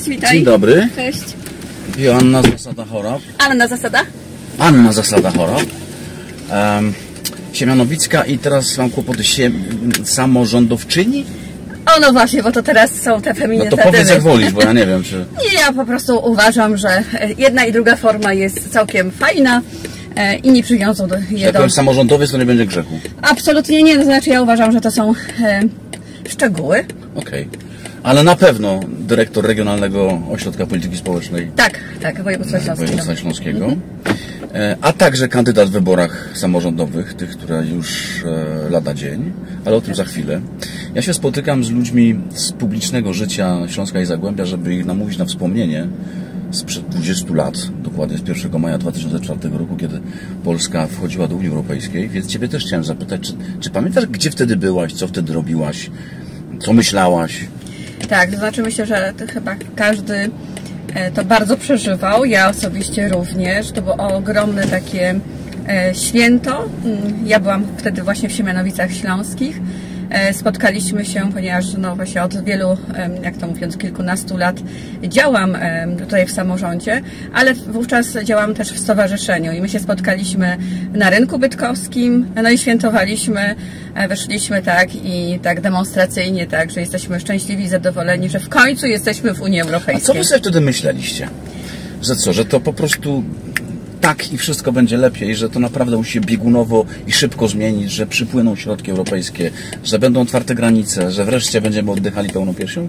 witaj. Dzień dobry. Cześć. Joanna Zasada-Chorab. Anna Zasada. Anna Zasada-Chorab. Siemianowicka i teraz mam kłopoty. Samorządowczyni? O no właśnie, bo to teraz są te feminitatywy. No to powiedz jak wolisz, bo ja nie wiem czy... Nie, ja po prostu uważam, że jedna i druga forma jest całkiem fajna i nie przywiązą do jej. Jak powiem samorządowiec, to nie będzie grzechu. Absolutnie nie, to znaczy ja uważam, że to są szczegóły. Okej. Ale na pewno dyrektor Regionalnego Ośrodka Polityki Społecznej Tak, województwa śląskiego. Województwa Śląskiego. A także kandydat w wyborach samorządowych, tych, które już lada dzień, ale o tym za chwilę. Ja się spotykam z ludźmi z publicznego życia Śląska i Zagłębia, żeby ich namówić na wspomnienie sprzed 20 lat, dokładnie z 1 maja 2004 roku, kiedy Polska wchodziła do Unii Europejskiej. Więc Ciebie też chciałem zapytać, czy pamiętasz, gdzie wtedy byłaś, co wtedy robiłaś, co myślałaś? Tak, to znaczy myślę, że chyba każdy to bardzo przeżywał. Ja osobiście również. To było ogromne takie święto. Ja byłam wtedy właśnie w Siemianowicach Śląskich. Spotkaliśmy się, ponieważ no właśnie od wielu, jak to mówiąc, kilkunastu lat działam tutaj w samorządzie, ale wówczas działam też w stowarzyszeniu i my się spotkaliśmy na rynku bydgoskim, no i świętowaliśmy, wyszliśmy tak demonstracyjnie, tak, że jesteśmy szczęśliwi i zadowoleni, że w końcu jesteśmy w Unii Europejskiej. A co wy sobie wtedy myśleliście? Że co, że to po prostu tak i wszystko będzie lepiej, że to naprawdę musi się biegunowo i szybko zmienić, że przypłyną środki europejskie, że będą otwarte granice, że wreszcie będziemy oddychali pełną piersią?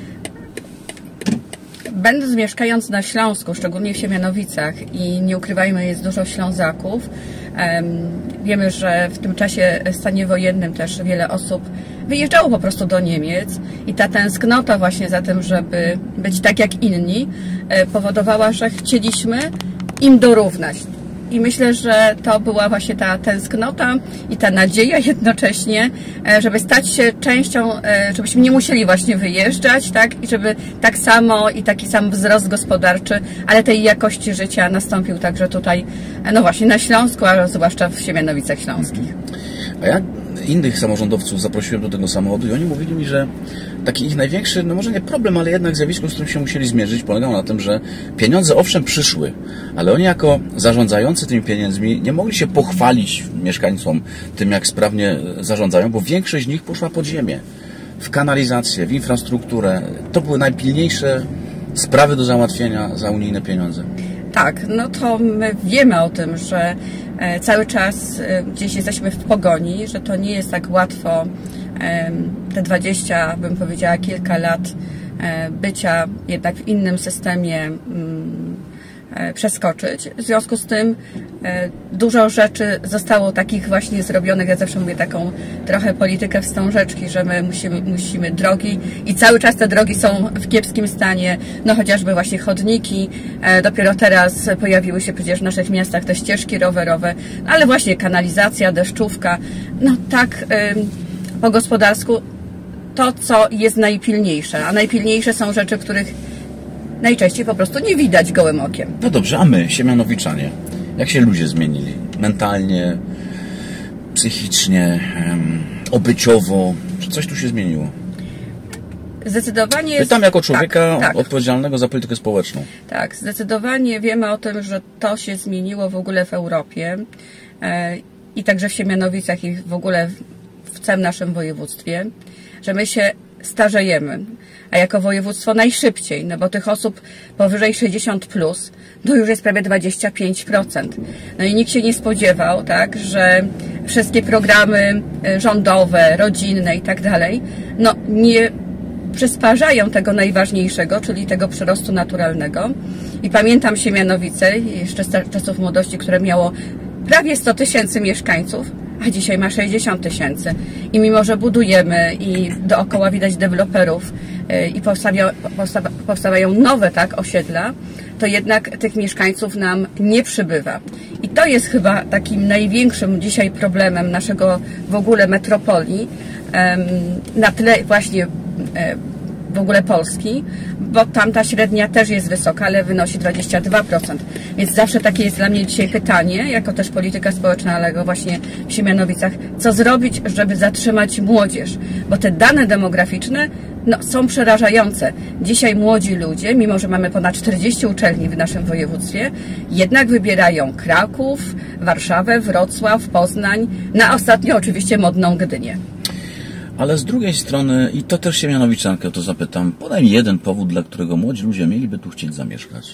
Będąc mieszkając na Śląsku, szczególnie w Siemianowicach i nie ukrywajmy, jest dużo Ślązaków, wiemy, że w tym czasie stanie wojennym też wiele osób wyjeżdżało po prostu do Niemiec i ta tęsknota właśnie za tym, żeby być tak jak inni, powodowała, że chcieliśmy im dorównać. I myślę, że to była właśnie ta tęsknota i ta nadzieja jednocześnie, żeby stać się częścią, żebyśmy nie musieli właśnie wyjeżdżać, tak? I żeby tak samo i taki sam wzrost gospodarczy, ale tej jakości życia nastąpił także tutaj, no właśnie na Śląsku, a zwłaszcza w Siemianowicach Śląskich. A ja innych samorządowców zaprosiłem do tego samochodu i oni mówili mi, że taki ich największy, no może nie problem, ale jednak zjawisko, z którym się musieli zmierzyć, polegało na tym, że pieniądze owszem przyszły, ale oni jako zarządzający tymi pieniędzmi nie mogli się pochwalić mieszkańcom tym, jak sprawnie zarządzają, bo większość z nich poszła pod ziemię, w kanalizację, w infrastrukturę. To były najpilniejsze sprawy do załatwienia za unijne pieniądze. Tak, no to my wiemy o tym, że cały czas gdzieś jesteśmy w pogoni, że to nie jest tak łatwo te 20, bym powiedziała, kilka lat bycia jednak w innym systemie przeskoczyć. W związku z tym dużo rzeczy zostało takich właśnie zrobionych. Ja zawsze mówię taką trochę politykę wstążeczki, że my musimy drogi i cały czas te drogi są w kiepskim stanie. No chociażby właśnie chodniki. Dopiero teraz pojawiły się przecież w naszych miastach te ścieżki rowerowe, ale właśnie kanalizacja, deszczówka. No tak po gospodarsku to, co jest najpilniejsze. A najpilniejsze są rzeczy, których najczęściej po prostu nie widać gołym okiem. No dobrze, a my, siemianowiczanie, jak się ludzie zmienili? Mentalnie, psychicznie, obyciowo? Czy coś tu się zmieniło? Zdecydowanie. Pytam jako człowieka tak. odpowiedzialnego za politykę społeczną. Tak, zdecydowanie wiemy o tym, że to się zmieniło w ogóle w Europie i także w Siemianowicach i w ogóle w całym naszym województwie, że my się starzejemy, a jako województwo najszybciej, no bo tych osób powyżej 60+, to już jest prawie 25%. No i nikt się nie spodziewał, tak, że wszystkie programy rządowe, rodzinne i tak dalej, no nie przysparzają tego najważniejszego, czyli tego przyrostu naturalnego. I pamiętam Siemianowice, jeszcze z czasów młodości, które miało prawie 100 000 mieszkańców, a dzisiaj ma 60 000. I mimo, że budujemy i dookoła widać deweloperów i powstawają nowe osiedla, to jednak tych mieszkańców nam nie przybywa. I to jest chyba takim największym dzisiaj problemem naszego w ogóle metropolii, na tle właśnie w ogóle Polski, bo tam ta średnia też jest wysoka, ale wynosi 22%. Więc zawsze takie jest dla mnie dzisiaj pytanie, jako też polityka społeczna, ale właśnie w Siemianowicach, co zrobić, żeby zatrzymać młodzież? Bo te dane demograficzne no, są przerażające. Dzisiaj młodzi ludzie, mimo że mamy ponad 40 uczelni w naszym województwie, jednak wybierają Kraków, Warszawę, Wrocław, Poznań, na ostatnio oczywiście modną Gdynię. Ale z drugiej strony, i to też się mianowiczankę o to zapytam, podaj mi jeden powód, dla którego młodzi ludzie mieliby tu chcieć zamieszkać.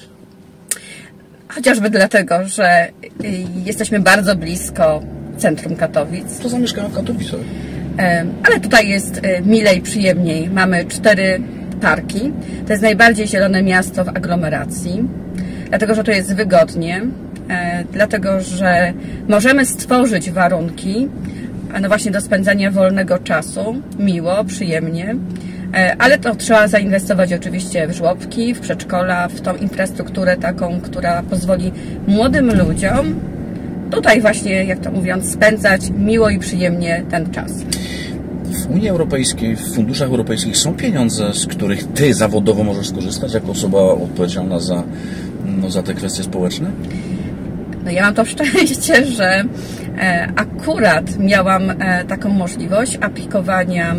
Chociażby dlatego, że jesteśmy bardzo blisko centrum Katowic. To zamieszkają w Katowicach. Ale tutaj jest milej, przyjemniej. Mamy 4 parki. To jest najbardziej zielone miasto w aglomeracji. Dlatego, że to jest wygodnie. Dlatego, że możemy stworzyć warunki no właśnie do spędzania wolnego czasu. Miło, przyjemnie. Ale to trzeba zainwestować oczywiście w żłobki, w przedszkola, w tą infrastrukturę taką, która pozwoli młodym ludziom tutaj właśnie, jak to mówiąc, spędzać miło i przyjemnie ten czas. W Unii Europejskiej, w funduszach europejskich są pieniądze, z których Ty zawodowo możesz skorzystać jako osoba odpowiedzialna za te kwestie społeczne? No ja mam to szczęście, że akurat miałam taką możliwość aplikowania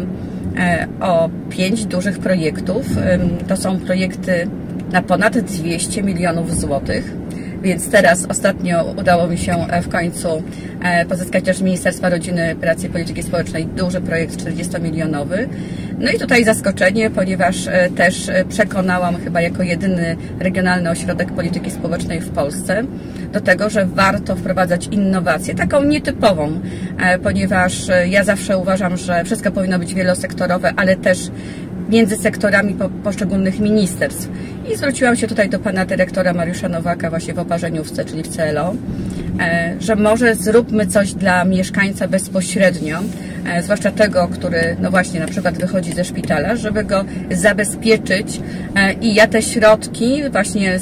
o 5 dużych projektów. To są projekty na ponad 200 milionów złotych. Więc teraz ostatnio udało mi się w końcu pozyskać też z Ministerstwa Rodziny, Pracy i Polityki Społecznej duży projekt 40-milionowy. No i tutaj zaskoczenie, ponieważ też przekonałam chyba jako jedyny regionalny ośrodek polityki społecznej w Polsce do tego, że warto wprowadzać innowację, taką nietypową, ponieważ ja zawsze uważam, że wszystko powinno być wielosektorowe, ale też między sektorami poszczególnych ministerstw. I zwróciłam się tutaj do pana dyrektora Mariusza Nowaka właśnie w Oparzeniówce, czyli w CLO, że może zróbmy coś dla mieszkańca bezpośrednio, zwłaszcza tego, który no właśnie na przykład wychodzi ze szpitala, żeby go zabezpieczyć i ja te środki właśnie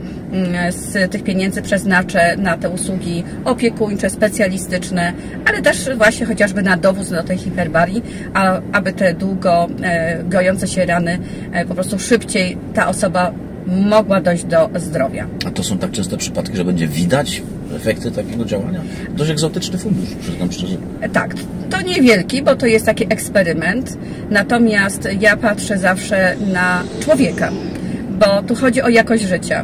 z tych pieniędzy przeznaczę na te usługi opiekuńcze, specjalistyczne, ale też właśnie chociażby na dowóz do tej hiperbarii, aby te długo gojące się rany po prostu szybciej ta osoba mogła dojść do zdrowia. A to są tak częste przypadki, że będzie widać efekty takiego działania? Dość egzotyczny fundusz, przyznam szczerze. Tak, to niewielki, bo to jest taki eksperyment, natomiast ja patrzę zawsze na człowieka, bo tu chodzi o jakość życia.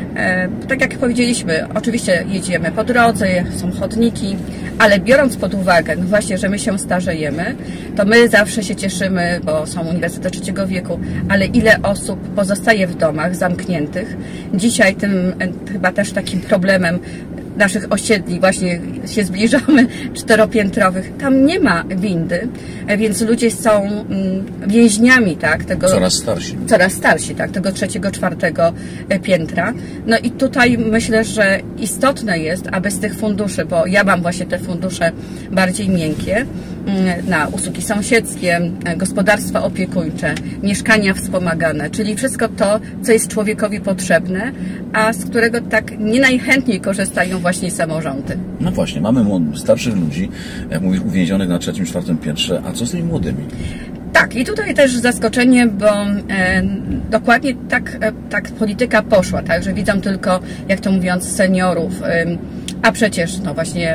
Tak jak powiedzieliśmy, oczywiście jedziemy po drodze, są chodniki, ale biorąc pod uwagę no właśnie, że my się starzejemy, to my zawsze się cieszymy, bo są uniwersytety trzeciego wieku, ale ile osób pozostaje w domach zamkniętych. Dzisiaj tym chyba też takim problemem naszych osiedli właśnie się zbliżamy, 4-piętrowych, tam nie ma windy, więc ludzie są więźniami, tak, tego coraz starsi, tak, tego 3., 4. piętra. No i tutaj myślę, że istotne jest, aby z tych funduszy, bo ja mam właśnie te fundusze bardziej miękkie, na usługi sąsiedzkie, gospodarstwa opiekuńcze, mieszkania wspomagane, czyli wszystko to, co jest człowiekowi potrzebne, a z którego tak nie najchętniej korzystają właśnie samorządy. No właśnie, mamy starszych ludzi, jak mówisz, uwięzionych na 3., 4. piętrze, a co z tymi młodymi? Tak, i tutaj też zaskoczenie, bo dokładnie tak polityka poszła, tak, że widzą tylko, jak to mówiąc, seniorów, a przecież no właśnie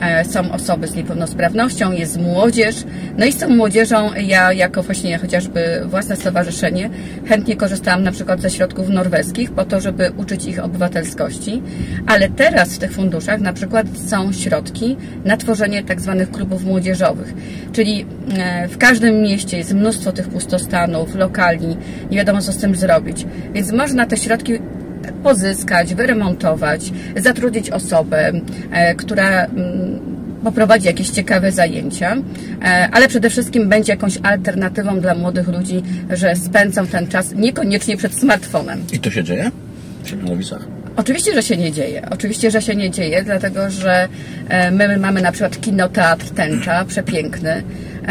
są osoby z niepełnosprawnością, jest młodzież, no i z tą młodzieżą ja jako właśnie chociażby własne stowarzyszenie chętnie korzystałam na przykład ze środków norweskich po to, żeby uczyć ich obywatelskości, ale teraz w tych funduszach na przykład są środki na tworzenie tak zwanych klubów młodzieżowych, czyli w każdym mieście jest mnóstwo tych pustostanów, lokali, nie wiadomo co z tym zrobić, więc można te środki pozyskać, wyremontować, zatrudnić osobę, która poprowadzi jakieś ciekawe zajęcia, ale przede wszystkim będzie jakąś alternatywą dla młodych ludzi, że spędzą ten czas niekoniecznie przed smartfonem. I to się dzieje w Siemianowicach? Oczywiście, że się nie dzieje. Oczywiście, że się nie dzieje, dlatego że my mamy na przykład kinoteatr Tęcza, przepiękny,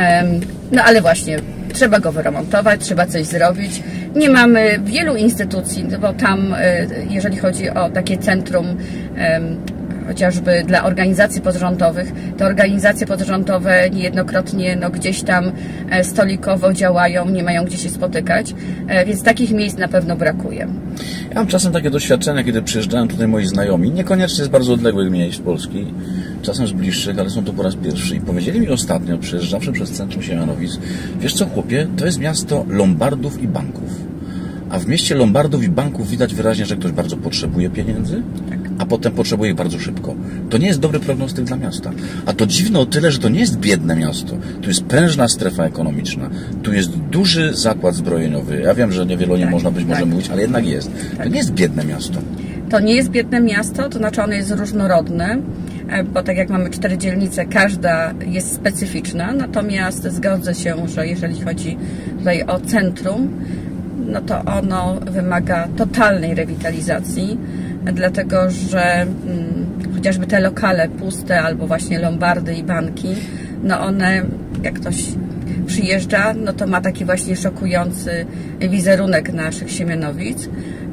no ale właśnie trzeba go wyremontować, trzeba coś zrobić. Nie mamy wielu instytucji, bo tam, jeżeli chodzi o takie centrum chociażby dla organizacji pozarządowych. Te organizacje pozarządowe niejednokrotnie gdzieś tam stolikowo działają, nie mają gdzie się spotykać, więc takich miejsc na pewno brakuje. Ja mam czasem takie doświadczenia, kiedy przyjeżdżają tutaj moi znajomi, niekoniecznie z bardzo odległych miejsc Polski, czasem z bliższych, ale są to po raz pierwszy. I powiedzieli mi ostatnio, przejeżdżawszy przez centrum Siemianowic, wiesz co, chłopie, to jest miasto lombardów i banków. A w mieście lombardów i banków widać wyraźnie, że ktoś bardzo potrzebuje pieniędzy, a potem potrzebuje ich bardzo szybko. To nie jest dobry prognostyk dla miasta. A to dziwne o tyle, że to nie jest biedne miasto. Tu jest prężna strefa ekonomiczna. Tu jest duży zakład zbrojeniowy. Ja wiem, że niewiele o nim można być może mówić, ale jednak jest. To nie jest biedne miasto. To nie jest biedne miasto, to znaczy ono jest różnorodne, bo tak jak mamy 4 dzielnice, każda jest specyficzna, natomiast zgodzę się, że jeżeli chodzi tutaj o centrum, no to ono wymaga totalnej rewitalizacji, dlatego że chociażby te lokale puste albo właśnie lombardy i banki, no one, jak ktoś przyjeżdża, no to ma taki właśnie szokujący wizerunek naszych Siemianowic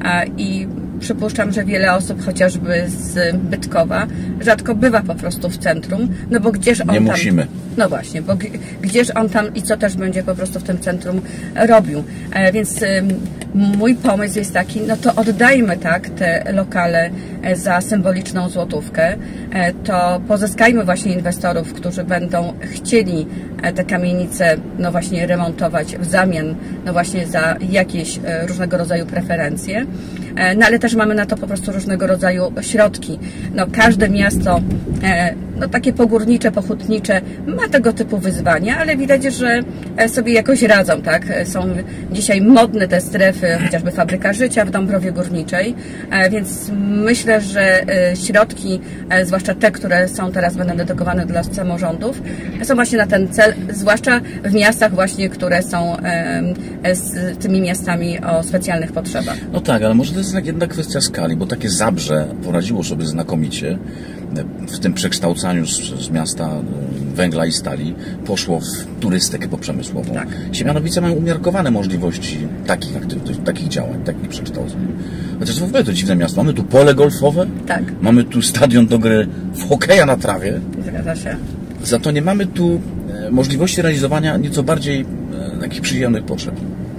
i przypuszczam, że wiele osób chociażby z Bytkowa rzadko bywa po prostu w centrum, no bo gdzież on tam... Nie musimy. No właśnie, bo gdzież on tam i co też będzie po prostu w tym centrum robił. Więc mój pomysł jest taki, no to oddajmy tak te lokale za symboliczną złotówkę, to pozyskajmy właśnie inwestorów, którzy będą chcieli te kamienice no właśnie remontować w zamian no właśnie za jakieś różnego rodzaju preferencje. No ale też mamy na to po prostu różnego rodzaju środki. No każde miasto, no takie pogórnicze, pochutnicze ma tego typu wyzwania, ale widać, że sobie jakoś radzą, tak? Są dzisiaj modne te strefy, chociażby Fabryka Życia w Dąbrowie Górniczej, więc myślę, że środki, zwłaszcza te, które są teraz będą dedykowane dla samorządów, są właśnie na ten cel, zwłaszcza w miastach właśnie, które są z tymi miastami o specjalnych potrzebach. No tak, ale może to jest jednak kwestia skali, bo takie Zabrze poradziło sobie znakomicie w tym przekształcaniu z miasta węgla i stali, poszło w turystykę poprzemysłową. Tak. Siemianowice mają umiarkowane możliwości takich aktywności, takich działań, takich przekształceń. Chociaż w ogóle to dziwne miasto. Mamy tu pole golfowe, tak. Mamy tu stadion do gry w hokeja na trawie. Zgadza się. Za to nie mamy tu możliwości realizowania nieco bardziej takich przyziemnych potrzeb.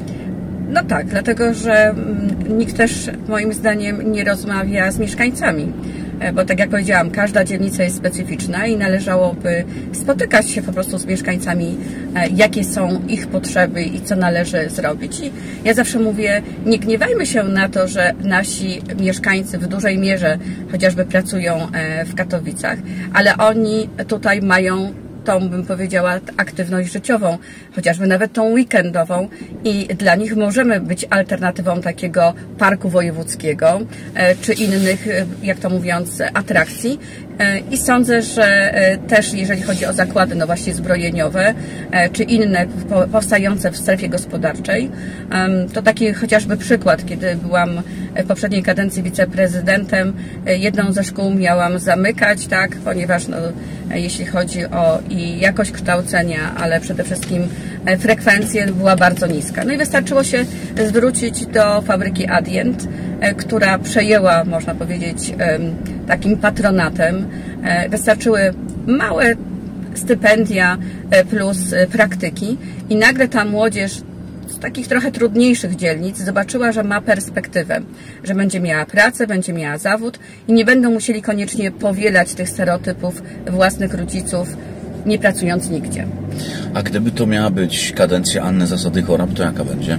No tak, dlatego że nikt też moim zdaniem nie rozmawia z mieszkańcami, bo tak jak powiedziałam, każda dzielnica jest specyficzna i należałoby spotykać się po prostu z mieszkańcami, jakie są ich potrzeby i co należy zrobić. I ja zawsze mówię, nie gniewajmy się na to, że nasi mieszkańcy w dużej mierze chociażby pracują w Katowicach, ale oni tutaj mają tą, bym powiedziała, aktywność życiową, chociażby nawet tą weekendową i dla nich możemy być alternatywą takiego parku wojewódzkiego czy innych, jak to mówiąc, atrakcji. I sądzę, że też jeżeli chodzi o zakłady no właśnie zbrojeniowe czy inne powstające w strefie gospodarczej, to taki chociażby przykład, kiedy byłam w poprzedniej kadencji wiceprezydentem, jedną ze szkół miałam zamykać, tak, ponieważ no, jeśli chodzi o i jakość kształcenia, ale przede wszystkim frekwencja była bardzo niska. No i wystarczyło się zwrócić do fabryki Adient, która przejęła, można powiedzieć, takim patronatem. Wystarczyły małe stypendia plus praktyki i nagle ta młodzież z takich trochę trudniejszych dzielnic zobaczyła, że ma perspektywę, że będzie miała pracę, będzie miała zawód i nie będą musieli koniecznie powielać tych stereotypów własnych rodziców, nie pracując nigdzie. A gdyby to miała być kadencja Anny Zasady-Chorab, to jaka będzie?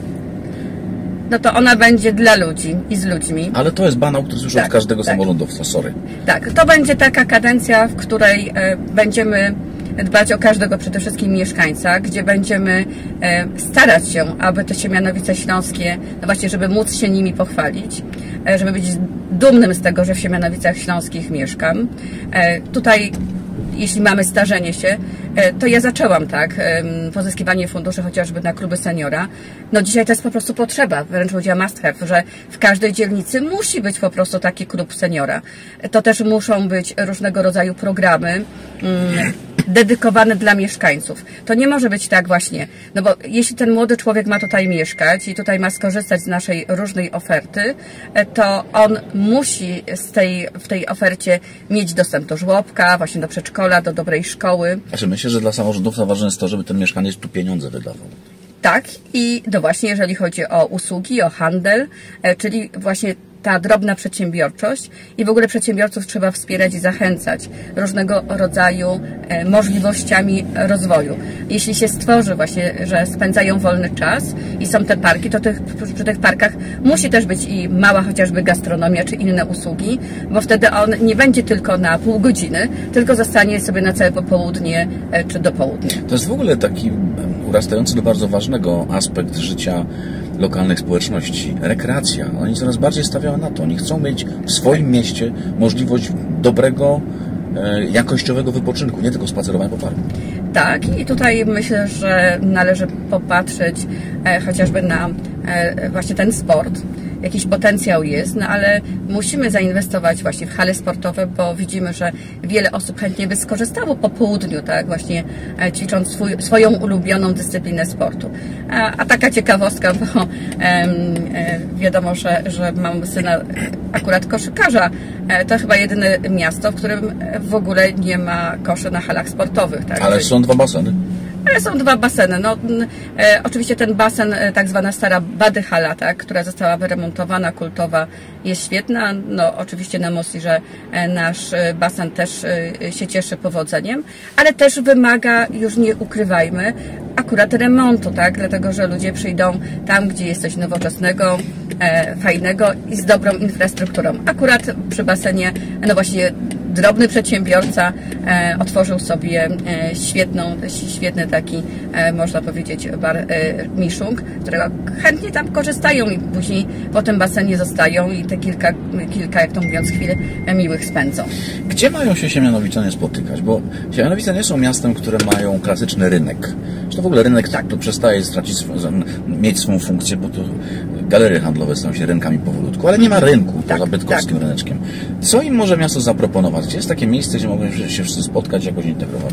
No to ona będzie dla ludzi i z ludźmi. Ale to jest banał, który słyszę od każdego samorządowca, sorry. Tak, to będzie taka kadencja, w której będziemy dbać o każdego przede wszystkim mieszkańca, gdzie będziemy starać się, aby te Siemianowice Śląskie, no właśnie, żeby móc się nimi pochwalić, żeby być dumnym z tego, że w Siemianowicach Śląskich mieszkam. Tutaj jeśli mamy starzenie się, to ja zaczęłam tak, pozyskiwanie funduszy chociażby na kluby seniora. No dzisiaj to jest po prostu potrzeba, wręcz powiedziała must have, że w każdej dzielnicy musi być po prostu taki klub seniora. To też muszą być różnego rodzaju programy dedykowane dla mieszkańców. To nie może być tak właśnie, no bo jeśli ten młody człowiek ma tutaj mieszkać i tutaj ma skorzystać z naszej różnej oferty, to on musi w tej ofercie mieć dostęp do żłobka, właśnie do przedszkola, do dobrej szkoły. Znaczy myślę, że dla samorządowca ważne jest to, żeby ten mieszkaniec tu pieniądze wydawał. Tak, i no właśnie jeżeli chodzi o usługi, o handel, czyli właśnie ta drobna przedsiębiorczość i w ogóle przedsiębiorców trzeba wspierać i zachęcać różnego rodzaju możliwościami rozwoju. Jeśli się stworzy właśnie, że spędzają wolny czas i są te parki, to przy tych parkach musi też być i mała chociażby gastronomia czy inne usługi, bo wtedy on nie będzie tylko na pół godziny, tylko zostanie sobie na całe popołudnie czy do południa. To jest w ogóle taki urastający do bardzo ważnego aspekt życia lokalnych społeczności. Rekreacja. Oni coraz bardziej stawiają na to. Oni chcą mieć w swoim mieście możliwość dobrego, jakościowego wypoczynku, nie tylko spacerowania po parku. Tak, i tutaj myślę, że należy popatrzeć chociażby na właśnie ten sport. Jakiś potencjał jest, no ale musimy zainwestować właśnie w hale sportowe, bo widzimy, że wiele osób chętnie by skorzystało po południu, tak, właśnie ćwicząc swoją ulubioną dyscyplinę sportu. A taka ciekawostka, bo wiadomo, że mam syna akurat koszykarza, to chyba jedyne miasto, w którym w ogóle nie ma koszy na halach sportowych. Tak? Ale są 2 baseny. Ale są 2 baseny. No, oczywiście ten basen, tak zwana stara badyhala, tak, która została wyremontowana, kultowa, jest świetna. No, oczywiście na Mosi, że nasz basen też się cieszy powodzeniem, ale też wymaga, już nie ukrywajmy, akurat remontu, tak, dlatego że ludzie przyjdą tam, gdzie jest coś nowoczesnego, fajnego i z dobrą infrastrukturą. Akurat przy basenie, no właśnie, drobny przedsiębiorca otworzył sobie świetny taki, można powiedzieć, bar Miszung, z którego chętnie tam korzystają i później po tym basenie zostają i te kilka, jak to mówiąc, chwil miłych spędzą. Gdzie mają się siemianowiczanie spotykać? Bo Siemianowice nie są miastem, które mają klasyczny rynek. Zresztą w ogóle rynek tak to przestaje mieć swą funkcję, bo to galerie handlowe stają się rynkami powolutku, ale nie ma rynku poza bydgoskim ryneczkiem. Co im może miasto zaproponować? Gdzie jest takie miejsce, gdzie mogą się wszyscy spotkać, jakoś integrować?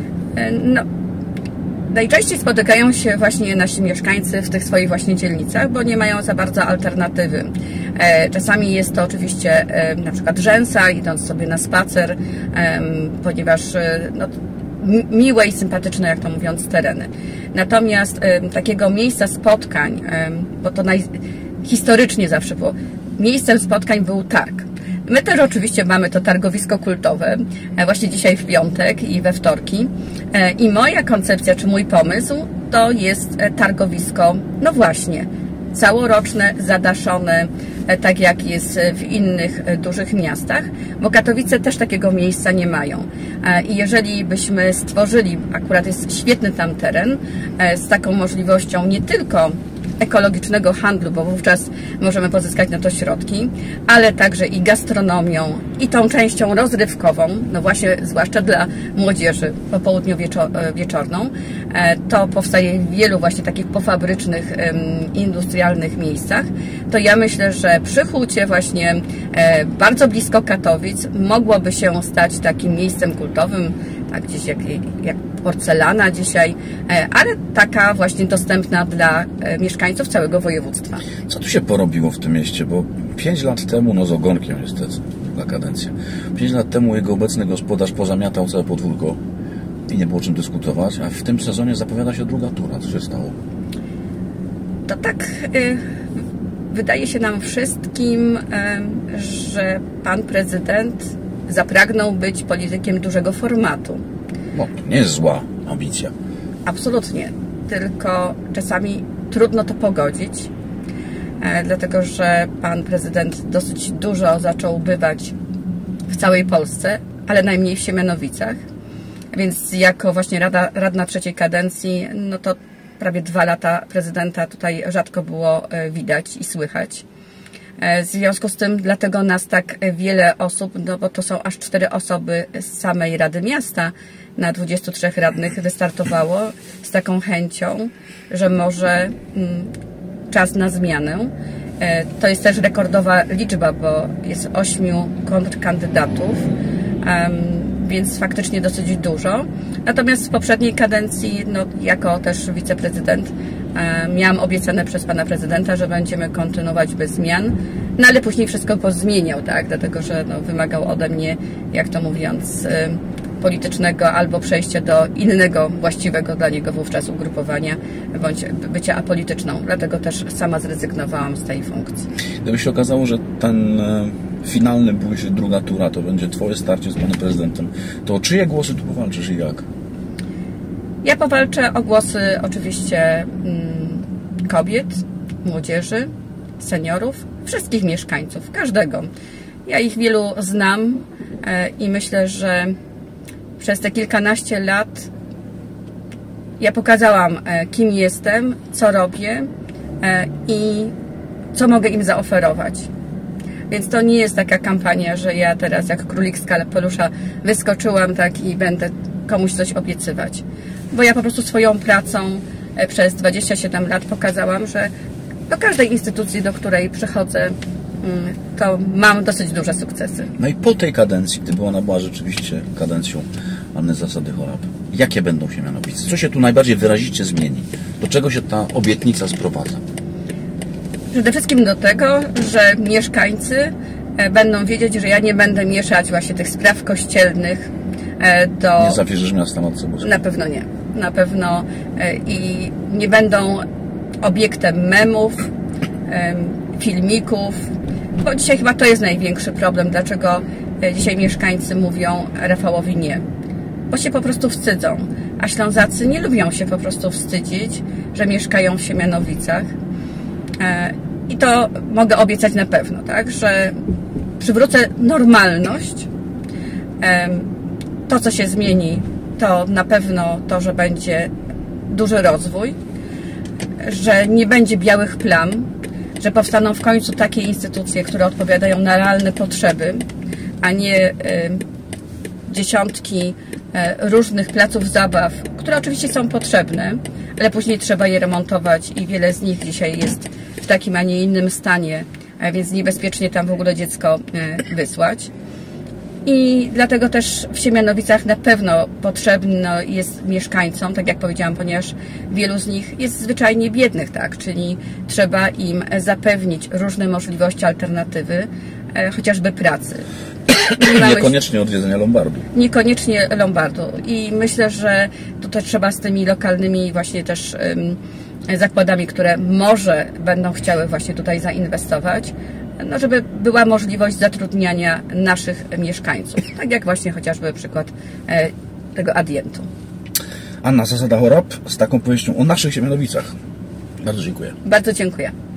No, najczęściej spotykają się właśnie nasi mieszkańcy w tych swoich właśnie dzielnicach, bo nie mają za bardzo alternatywy. Czasami jest to oczywiście na przykład Rzęsa, idąc sobie na spacer, ponieważ no, miłe i sympatyczne, jak to mówiąc, tereny. Natomiast takiego miejsca spotkań, bo to historycznie zawsze było, miejscem spotkań był targ. My też oczywiście mamy to targowisko kultowe, właśnie dzisiaj w piątek i we wtorki. I moja koncepcja, czy mój pomysł, to jest targowisko, no właśnie, całoroczne, zadaszone, tak jak jest w innych dużych miastach, bo Katowice też takiego miejsca nie mają. I jeżeli byśmy stworzyli, akurat jest świetny tam teren, z taką możliwością nie tylko ekologicznego handlu, bo wówczas możemy pozyskać na to środki, ale także i gastronomią, i tą częścią rozrywkową, no właśnie zwłaszcza dla młodzieży po południu wieczorną, to powstaje w wielu właśnie takich pofabrycznych, industrialnych miejscach, to ja myślę, że przy Hucie właśnie bardzo blisko Katowic mogłoby się stać takim miejscem kultowym, tak gdzieś jak porcelana dzisiaj, ale taka właśnie dostępna dla mieszkańców całego województwa. Co tu się porobiło w tym mieście? Bo 5 lat temu, no z ogonkiem niestety, na kadencję, 5 lat temu jego obecny gospodarz pozamiatał całe podwórko i nie było czym dyskutować, a w tym sezonie zapowiada się druga tura. Co się stało? To tak wydaje się nam wszystkim, że pan prezydent zapragnął być politykiem dużego formatu. No, to nie jest zła ambicja. Absolutnie. Tylko czasami trudno to pogodzić, dlatego że pan prezydent dosyć dużo zaczął bywać w całej Polsce, ale najmniej w Siemianowicach. Więc jako właśnie radna trzeciej kadencji, no to prawie 2 lata prezydenta tutaj rzadko było widać i słychać. W związku z tym dlatego nas tak wiele osób, no bo to są aż 4 osoby z samej Rady Miasta na 23 radnych wystartowało z taką chęcią, że może czas na zmianę. To jest też rekordowa liczba, bo jest 8 kontrkandydatów. więc faktycznie dosyć dużo. Natomiast w poprzedniej kadencji, no, jako też wiceprezydent, miałam obiecane przez pana prezydenta, że będziemy kontynuować bez zmian, no ale później wszystko pozmieniał, tak, dlatego że no, wymagał ode mnie, jak to mówiąc, politycznego albo przejścia do innego właściwego dla niego wówczas ugrupowania, bądź bycia apolityczną. Dlatego też sama zrezygnowałam z tej funkcji. Gdyby się okazało, że ten finalny bój, czy druga tura, to będzie twoje starcie z panem prezydentem, to czyje głosy tu powalczysz i jak? Ja powalczę o głosy oczywiście kobiet, młodzieży, seniorów, wszystkich mieszkańców, każdego. Ja ich wielu znam i myślę, że przez te kilkanaście lat ja pokazałam, kim jestem, co robię i co mogę im zaoferować. Więc to nie jest taka kampania, że ja teraz jak królik z kapelusza wyskoczyłam tak i będę komuś coś obiecywać. Bo ja po prostu swoją pracą przez 27 lat pokazałam, że do każdej instytucji, do której przychodzę, to mam dosyć duże sukcesy. No i po tej kadencji, gdyby ona była rzeczywiście kadencją Anny Zasady-Chorab, jakie będą się mianowicie? Co się tu najbardziej wyrazicie zmieni? Do czego się ta obietnica sprowadza? Przede wszystkim do tego, że mieszkańcy będą wiedzieć, że ja nie będę mieszać właśnie tych spraw kościelnych do... Nie zawierzysz miasta Matce Boskiej? Na pewno nie. Na pewno i nie będą obiektem memów, filmików, bo dzisiaj chyba to jest największy problem, dlaczego dzisiaj mieszkańcy mówią Rafałowi nie. Bo się po prostu wstydzą. A Ślązacy nie lubią się po prostu wstydzić, że mieszkają w Siemianowicach. I to mogę obiecać na pewno, tak, że przywrócę normalność. To, co się zmieni, to na pewno to, że będzie duży rozwój, że nie będzie białych plam, że powstaną w końcu takie instytucje, które odpowiadają na realne potrzeby, a nie dziesiątki różnych placów zabaw, które oczywiście są potrzebne, ale później trzeba je remontować i wiele z nich dzisiaj jest w takim, a nie innym stanie, więc niebezpiecznie tam w ogóle dziecko wysłać. I dlatego też w Siemianowicach na pewno potrzebno jest mieszkańcom, tak jak powiedziałam, ponieważ wielu z nich jest zwyczajnie biednych, tak, czyli trzeba im zapewnić różne możliwości, alternatywy, chociażby pracy. Niekoniecznie odwiedzenia Lombardu. Niekoniecznie Lombardu. I myślę, że tutaj trzeba z tymi lokalnymi właśnie też zakładami, które może będą chciały właśnie tutaj zainwestować, no żeby była możliwość zatrudniania naszych mieszkańców. Tak jak właśnie chociażby przykład tego Adientu. Anna Zasada-Chorab z taką powieścią o naszych Siemianowicach. Bardzo dziękuję. Bardzo dziękuję.